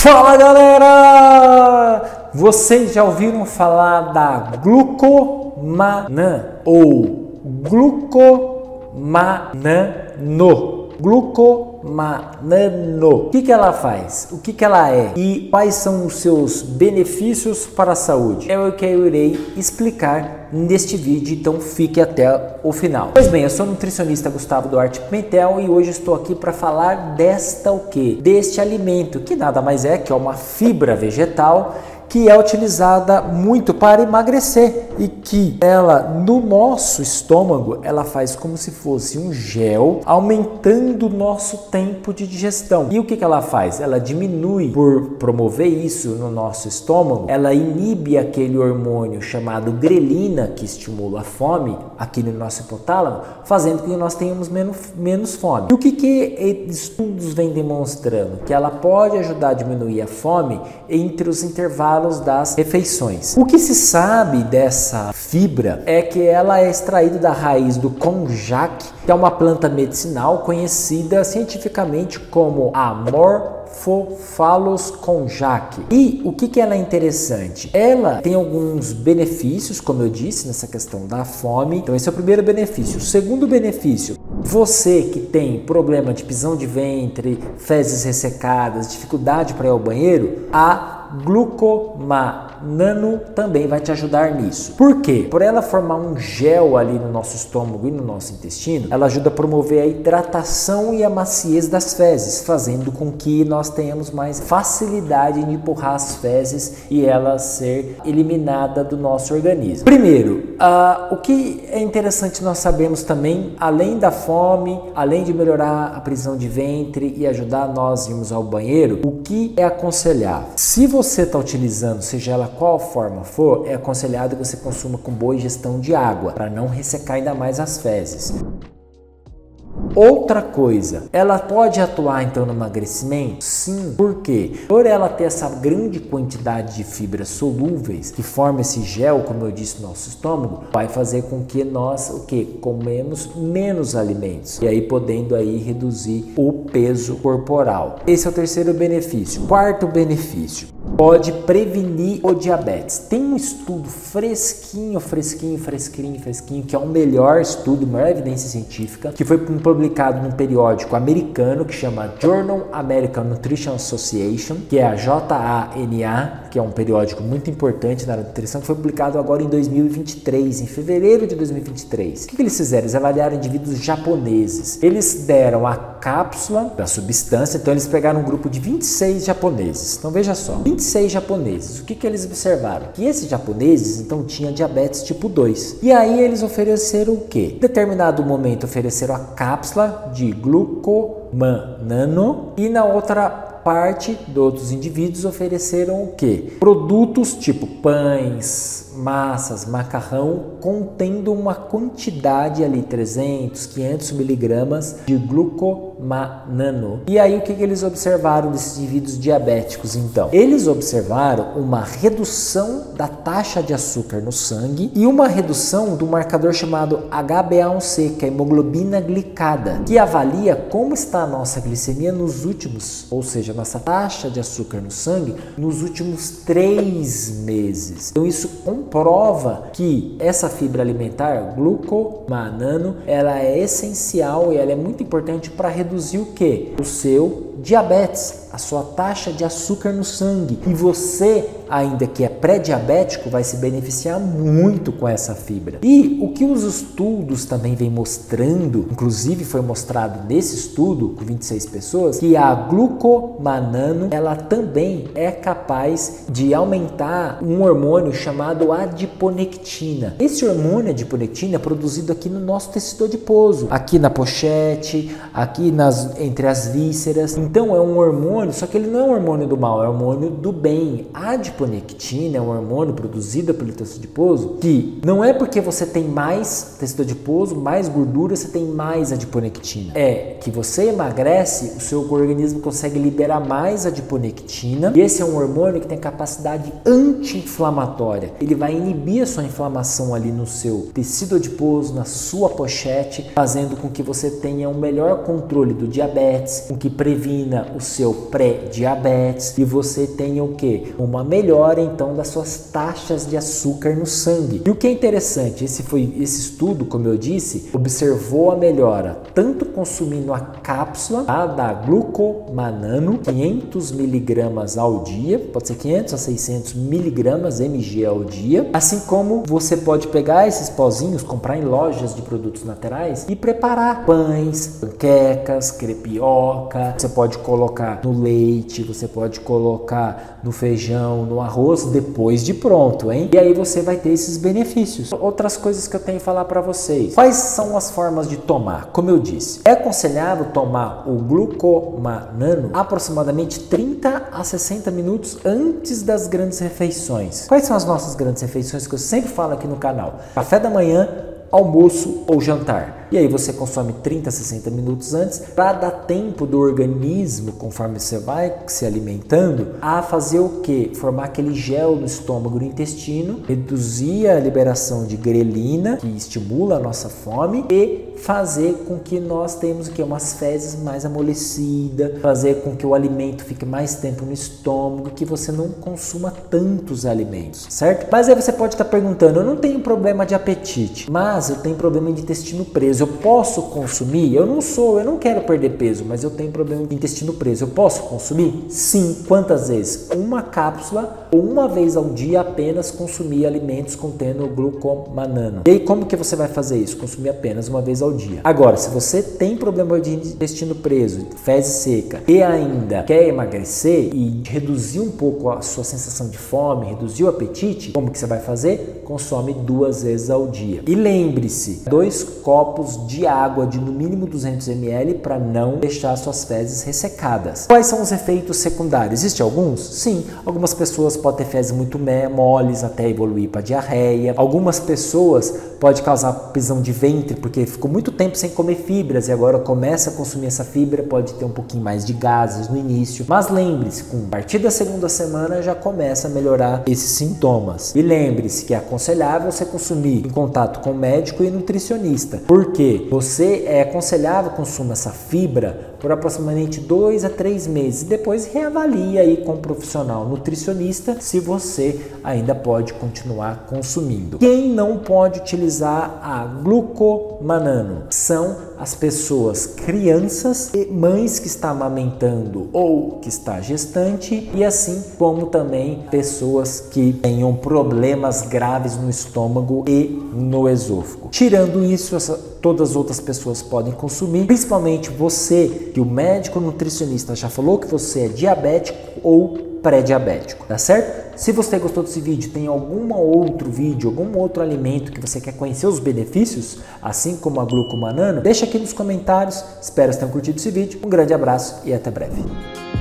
Fala galera! Vocês já ouviram falar da glucomannan ou glucomannan? Glucomannan. O que ela faz? O que ela é? E quais são os seus benefícios para a saúde? É o que eu irei explicar neste vídeo, então fique até o final. Pois bem, eu sou o nutricionista Gustavo Duarte Pimentel e hoje estou aqui para falar deste alimento, que nada mais é que uma fibra vegetal que é utilizada muito para emagrecer e que ela, no nosso estômago, ela faz como se fosse um gel, aumentando o nosso tempo de digestão. E o que ela faz? Ela diminui, por promover isso no nosso estômago, ela inibe aquele hormônio chamado grelina, que estimula a fome aqui no nosso hipotálamo, fazendo com que nós tenhamos menos fome. E o que estudos vêm demonstrando? Que ela pode ajudar a diminuir a fome entre os intervalos das refeições. O que se sabe dessa fibra é que ela é extraída da raiz do konjac, que é uma planta medicinal conhecida cientificamente como Amorphophallus konjac. E o que ela é interessante? Ela tem alguns benefícios, como eu disse, nessa questão da fome. Então esse é o primeiro benefício. O segundo benefício: você que tem problema de prisão de ventre, fezes ressecadas, dificuldade para ir ao banheiro, a glucomannan também vai te ajudar nisso. Por quê? Por ela formar um gel ali no nosso estômago e no nosso intestino, ela ajuda a promover a hidratação e a maciez das fezes, fazendo com que nós tenhamos mais facilidade em empurrar as fezes e ela ser eliminada do nosso organismo. Primeiro, o que é interessante nós sabemos também, além da fome, além de melhorar a prisão de ventre e ajudar nós a irmos ao banheiro, o que é aconselhável? Se você está utilizando, seja ela qual forma for, é aconselhado que você consuma com boa ingestão de água, para não ressecar ainda mais as fezes. Outra coisa, ela pode atuar então no emagrecimento? Sim. Por quê? Por ela ter essa grande quantidade de fibras solúveis que forma esse gel, como eu disse, no nosso estômago, vai fazer com que nós comemos menos alimentos e aí podendo aí reduzir o peso corporal. Esse é o terceiro benefício. Quarto benefício: pode prevenir o diabetes. Tem um estudo fresquinho, que é o melhor estudo, maior evidência científica, que foi publicado num periódico americano que chama Journal American Nutrition Association, que é a JANA, que é um periódico muito importante na área de nutrição, que foi publicado agora em 2023, em fevereiro de 2023. O que eles fizeram? Eles avaliaram indivíduos japoneses. Eles deram a cápsula da substância, então eles pegaram um grupo de 26 japoneses. Então veja só, 26 japoneses. O que eles observaram? Que esses japoneses então tinham diabetes tipo 2. E aí eles ofereceram o quê? Em determinado momento ofereceram a cápsula de glucomannan e na outra parte de outros indivíduos ofereceram o quê? Produtos tipo pães, massas, macarrão, contendo uma quantidade ali, 300, 500 miligramas de glucomannan. E aí o que eles observaram desses indivíduos diabéticos então? Eles observaram uma redução da taxa de açúcar no sangue e uma redução do marcador chamado HbA1c, que é a hemoglobina glicada, que avalia como está a nossa glicemia nos últimos, ou seja, nossa taxa de açúcar no sangue nos últimos 3 meses. Então isso comprova que essa fibra alimentar, glucomannan, ela é essencial e ela é muito importante para reduzir o que? O seu diabetes, a sua taxa de açúcar no sangue. E você, ainda que é pré-diabético, vai se beneficiar muito com essa fibra. E o que os estudos também vêm mostrando, inclusive foi mostrado nesse estudo com 26 pessoas, que a glucomannan, ela também é capaz de aumentar um hormônio chamado adiponectina. Esse hormônio adiponectina é produzido aqui no nosso tecido adiposo, aqui na pochete, aqui entre as vísceras. Então é um hormônio, só que ele não é um hormônio do mal, é um hormônio do bem. A adiponectina é um hormônio produzido pelo tecido adiposo que não é porque você tem mais tecido adiposo, mais gordura, você tem mais adiponectina. É que você emagrece, o seu organismo consegue liberar mais adiponectina e esse é um hormônio que tem capacidade anti-inflamatória. Ele vai inibir a sua inflamação ali no seu tecido adiposo, na sua pochete, fazendo com que você tenha um melhor controle do diabetes, com que previna o seu pré-diabetes e você tenha o que? Uma melhora então das suas taxas de açúcar no sangue. E o que é interessante, esse estudo, como eu disse, observou a melhora tanto consumindo a cápsula da glucomanano, 500 miligramas ao dia, pode ser 500 a 600 miligramas mg ao dia, assim como você pode pegar esses pozinhos, comprar em lojas de produtos naturais e preparar pães, panquecas, crepioca, você pode colocar no leite, você pode colocar no feijão, no arroz, depois de pronto, hein? E aí você vai ter esses benefícios. Outras coisas que eu tenho que falar para vocês. Quais são as formas de tomar? Como eu disse, é aconselhável tomar o glucomanano aproximadamente 30 a 60 minutos antes das grandes refeições. Quais são as nossas grandes refeições que eu sempre falo aqui no canal? Café da manhã, almoço ou jantar. E aí você consome 30 a 60 minutos antes para dar tempo do organismo, conforme você vai se alimentando, a fazer o quê? Formar aquele gel no estômago, no intestino, reduzir a liberação de grelina, que estimula a nossa fome, e fazer com que nós tenhamos o quê? Umas fezes mais amolecidas, fazer com que o alimento fique mais tempo no estômago, que você não consuma tantos alimentos, certo? Mas aí você pode estar perguntando, eu não tenho problema de apetite, mas eu tenho problema de intestino preso. Eu posso consumir? Eu não quero perder peso, mas eu tenho problema de intestino preso. Eu posso consumir? Sim. Quantas vezes? Uma cápsula ou uma vez ao dia apenas consumir alimentos contendo glucomanano. E aí como que você vai fazer isso? Consumir apenas uma vez ao dia. Agora, se você tem problema de intestino preso, fezes seca e ainda quer emagrecer e reduzir um pouco a sua sensação de fome, reduzir o apetite, como que você vai fazer? Consome 2 vezes ao dia. E lembre-se, 2 copos de água de no mínimo 200 ml para não deixar suas fezes ressecadas. Quais são os efeitos secundários? Existem alguns? Sim. Algumas pessoas podem ter fezes muito moles até evoluir para diarreia. Algumas pessoas pode causar prisão de ventre porque ficou muito tempo sem comer fibras e agora começa a consumir essa fibra, pode ter um pouquinho mais de gases no início. Mas lembre-se, a partir da segunda semana já começa a melhorar esses sintomas. E lembre-se que é aconselhável você consumir em contato com médico e nutricionista. Porque é aconselhável consumir essa fibra por aproximadamente 2 a 3 meses. Depois reavalie aí com um profissional nutricionista se você ainda pode continuar consumindo. Quem não pode utilizar a glucomanano são as pessoas, crianças e mães que estão amamentando ou que está gestante, e assim como também pessoas que tenham problemas graves no estômago e no esôfago. Tirando isso, todas as outras pessoas podem consumir, principalmente você que o médico nutricionista já falou que você é diabético ou pré-diabético, tá certo? Se você gostou desse vídeo, tem algum outro vídeo, algum outro alimento que você quer conhecer os benefícios, assim como a glucomanano, deixa aqui nos comentários. Espero que tenham curtido esse vídeo. Um grande abraço e até breve.